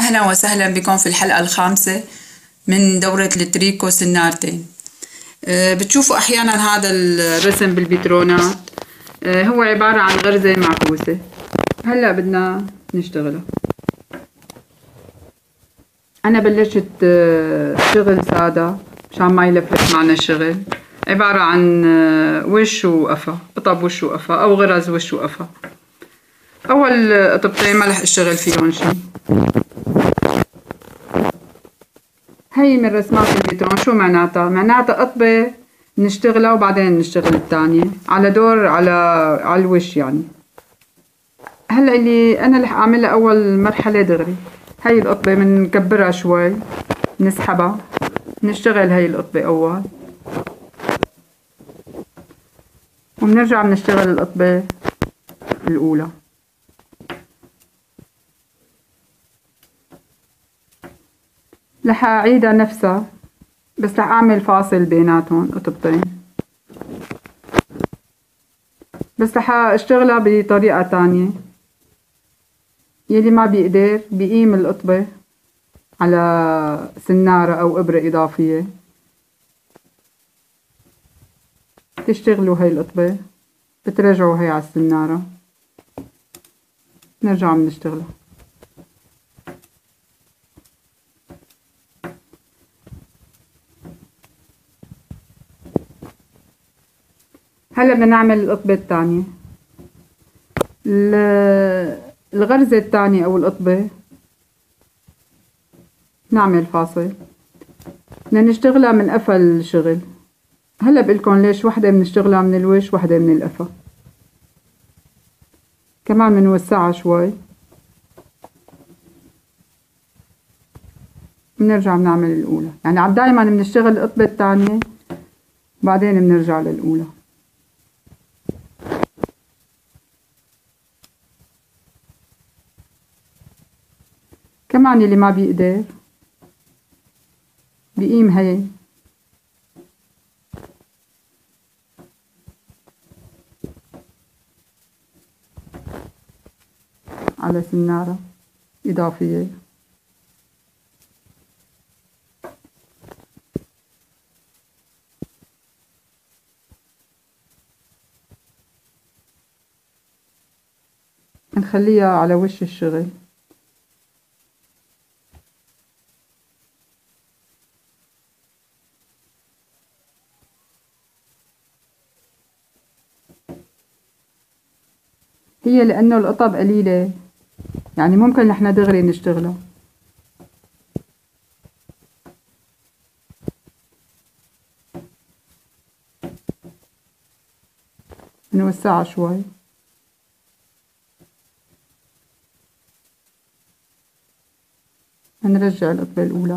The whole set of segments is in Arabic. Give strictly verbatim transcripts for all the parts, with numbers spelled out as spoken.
أهلا وسهلا بكم في الحلقة الخامسة من دورة التريكو سنارتين. أه بتشوفوا أحيانا هذا الرسم بالبترونات. أه هو عبارة عن غرزة معكوسة. هلأ بدنا نشتغلها. أنا بلشت أه شغل سادة مشان ما يلفلف معنا الشغل، عبارة عن أه وش وقفا، قطب وش وقفا أو غرز وش وقفا. أول قطبتين ما رح أشتغل فيهم شي. هي من رسمات البترون. شو معناتها؟ معناتها قطبة نشتغلها وبعدين نشتغل الثانية على دور على على الوش يعني. هلا اللي أنا رح أعملها أول مرحلة دغري. هي القطبة بنكبرها شوي، نسحبها، نشتغل هي القطبة أول، وبنرجع بنشتغل القطبة الأولى. رح أعيدها نفسها، بس رح أعمل فاصل بيناتهم قطبتين، بس رح أشتغلها بطريقة تانية. يلي ما بيقدر بيقيم القطبة على سنارة أو إبرة إضافية. تشتغلوا هاي القطبة، بترجعوا هاي على السنارة، نرجع بنشتغلها. هلا بدنا نعمل القطبة الثانية. الغرزة الثانية أو القطبة نعمل فاصل، بدنا نشتغلها من قفا الشغل. هلا بقلكن ليش وحدة بنشتغلها من الوش وحدة من القفا، كمان بنوسعها شوي، بنرجع بنعمل الأولى. يعني دايما بنشتغل القطبة الثانية بعدين بنرجع للأولى. كمان اللي ما بيقدر بيقيم هي على سنارة إضافية. نخليها على وش الشغل. هي لأنه القطب قليلة يعني ممكن نحنا دغري نشتغلها. نوسعها شوي، نرجع القطبة الأولى،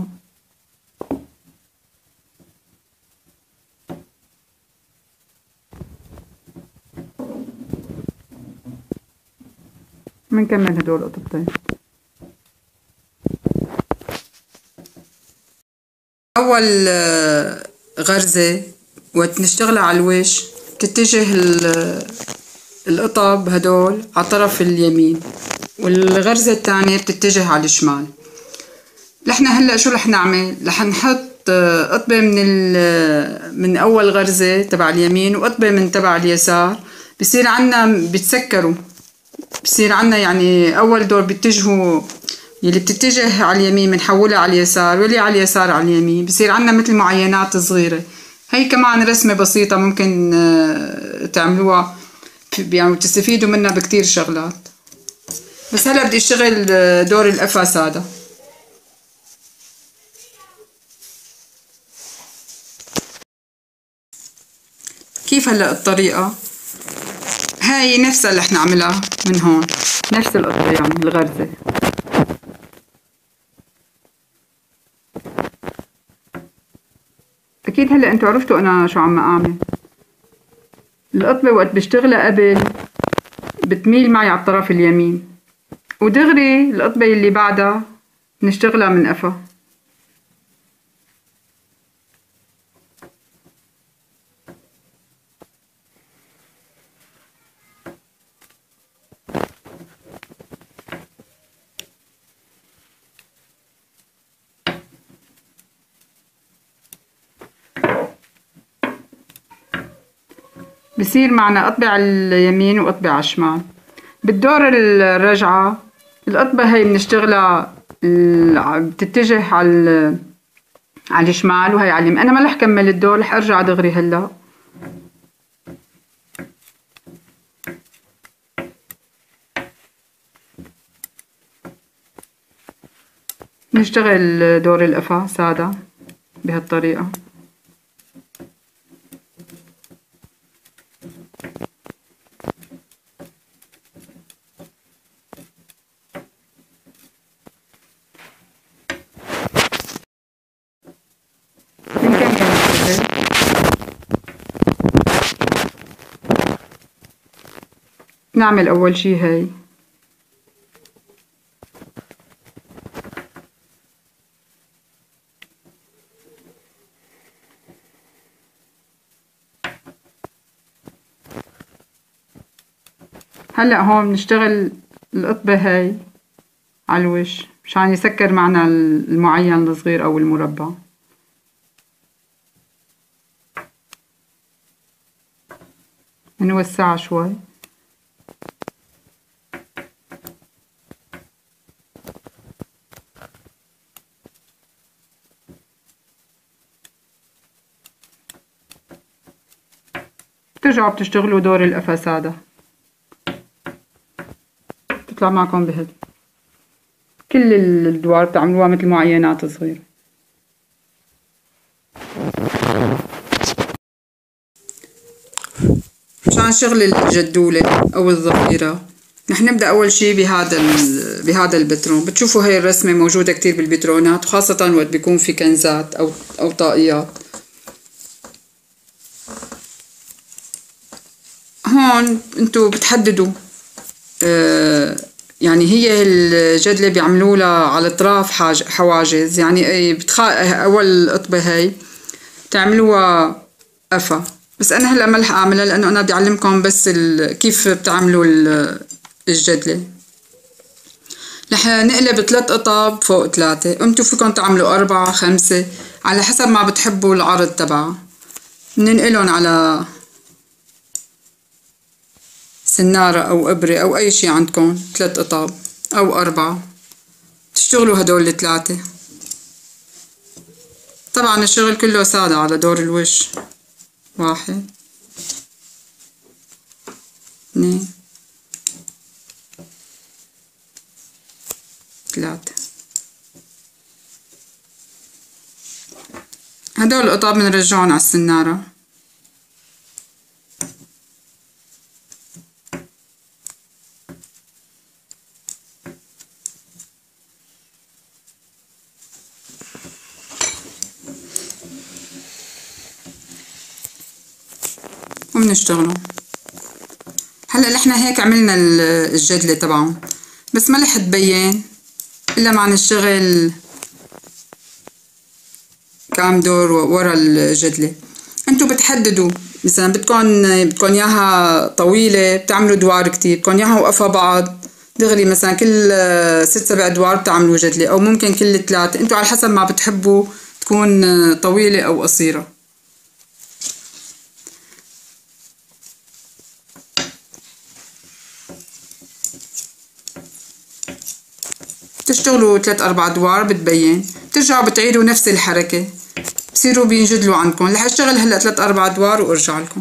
بنكمل هدول القطبتين. أول غرزة وقت نشتغلها على الوش تتجه القطب هدول على طرف اليمين، والغرزة الثانية بتتجه على الشمال. نحن هلا شو رح نعمل؟ رح نحط قطبة من من أول غرزة تبع اليمين وقطبة من تبع اليسار، بصير عنا بتسكروا، بصير عنا يعني أول دور بيتجهوا، يلي بتتجه على اليمين بنحولها على اليسار، واللي على اليسار على اليمين، بصير عنا مثل معينات صغيرة. هي كمان رسمة بسيطة ممكن تعملوها يعني وتستفيدوا منها بكتير شغلات. بس هلا بدي اشتغل دور القفا سادة. كيف هلا الطريقة؟ هاي نفسها اللي رح نعملها من هون، نفس القطبة يعني الغرزة. اكيد هلا انتوا عرفتوا انا شو عم اعمل. القطبة وقت بشتغلها قبل بتميل معي على الطرف اليمين، ودغري القطبة اللي بعدها نشتغلها من قفا. بصير معنا قطبة على اليمين وقطبة على الشمال. بالدور الرجعة القطبة هي بنشتغلها بتتجه على على الشمال وهي على اليمين. أنا ما رح كمل الدور، رح أرجع دغري هلا. نشتغل دور القفا سادة بهالطريقة. نعمل أول شي هاي هلأ هون بنشتغل القطبة هاي على الوش مشان يسكر معنا المعين الصغير أو المربع. نوسعها شوي. بترجعوا بتشتغلوا دور القفا سادة، بتطلع معكم بهيك. كل الدوار بتعملوها مثل معينات صغيرة. مشان شغل الجدولة أو الظفيرة رح نبدأ أول شي بهذا بهذا البترون. بتشوفوا هاي الرسمة موجودة كتير بالبترونات، وخاصة وقت بيكون في كنزات أو أو طاقيات. هون انتو بتحددوا آه يعني هي الجدلة بيعملوا لها على اطراف حواجز، يعني بتخا اول قطبة هاي بتعملوها قفا، بس انا هلا ما رح اعملها لانه انا بدي اعلمكم بس كيف بتعملوا الجدلة. رح نقلب ثلاث قطب فوق ثلاثة، انتو فيكم تعملوا أربعة خمسة على حسب ما بتحبوا العرض تبعها. بننقلهم على سنارة أو إبرة أو أي شي عندكم، ثلاث قطاب أو أربعة. تشتغلوا هدول الثلاثة. طبعا الشغل كله سادة على دور الوش. واحد اثنين ثلاثة. هدول القطاب بنرجعهم على السنارة. وبنشتغلوا. هلا نحن هيك عملنا الجدلة تبعهم، بس ما رح تبين الا مع نشتغل كام دور ورا الجدلة. انتو بتحددوا مثلا بدكم بدكم اياها طويلة بتعملوا دوار كتير، بدكم اياها وقفها بعض دغري مثلا كل ست سبع دوار بتعملوا جدلة، او ممكن كل ثلاثة، انتو على حسب ما بتحبوا تكون طويلة او قصيرة. بتشتغلوا ثلاث أربع أدوار بتبين، بترجعوا بتعيدوا نفس الحركة، بصيروا بينجدلوا عندكم. رح اشتغل هلا ثلاث أربع أدوار وارجع لكم.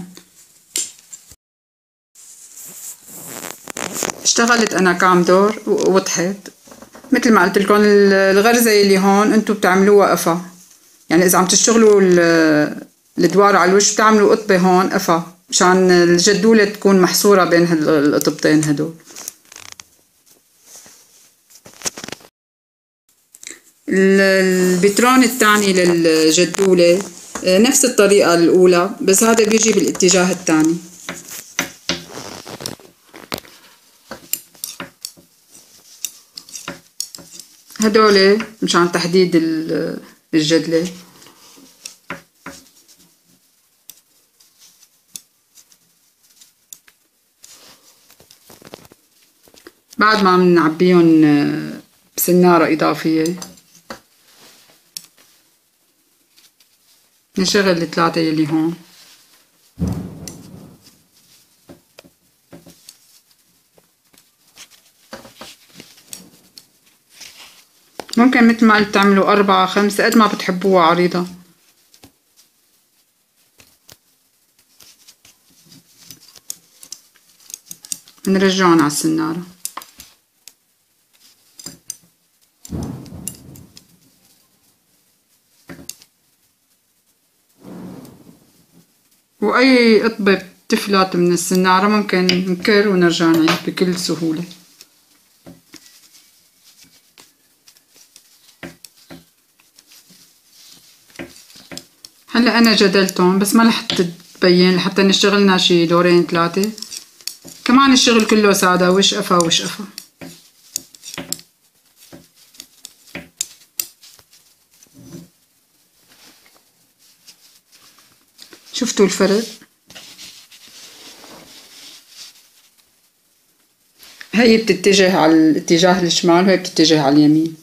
اشتغلت أنا كام دور ووضحت. مثل ما قلت لكم الغرزة اللي هون انتم بتعملوها قفا، يعني إذا عم تشتغلوا الأدوار على الوش بتعملوا قطبة هون قفا مشان الجدولة تكون محصورة بين القطبتين هدول. البترون الثاني للجدولة نفس الطريقة الأولى، بس هذا بيجي بالاتجاه الثاني. هدول مشان تحديد الجدلة. بعد ما بنعبيهم بسنارة إضافية نشغل الثلاثة يلي هون. ممكن مثل ما قلت تعملوا أربعة خمسة قد ما بتحبوها عريضة. نرجعهم على السنارة. وأي قطبة بتفلت من السنارة ممكن نكر ونرجع نعيد بكل سهولة. هلا أنا جدلتهم بس ما لحتى تبين، لحتى نشتغلنا شي دورين ثلاثة. كمان الشغل كله سادة، وش قفا وش قفا. شفتوا الفرق؟ هي بتتجه على الاتجاه الشمال وهي بتتجه على اليمين.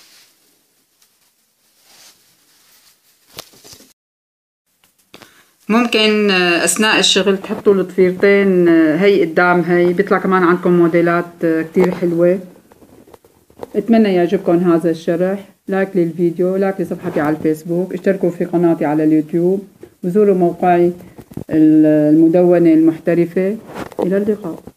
ممكن اثناء الشغل تحطوا الضفيرتين هي قدام هي، بيطلع كمان عندكم موديلات كتير حلوة. اتمنى يعجبكم هذا الشرح. لايك للفيديو، لايك لصفحتي على الفيسبوك، اشتركوا في قناتي على اليوتيوب، وزوروا موقعي المدونة المحترفة. إلى اللقاء.